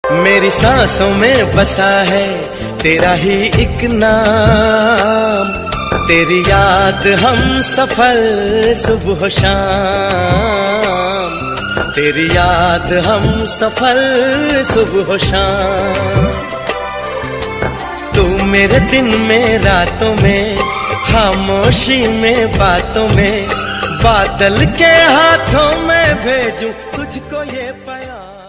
मेरी सांसों में बसा है तेरा ही एक नाम, तेरी याद हम सफर सुबह शाम, तेरी याद हम सफर सुबह शाम। तू मेरे दिन में रातों में, खामोशी में बातों में, बादल के हाथों में भेजूं तुझको ये प्यार।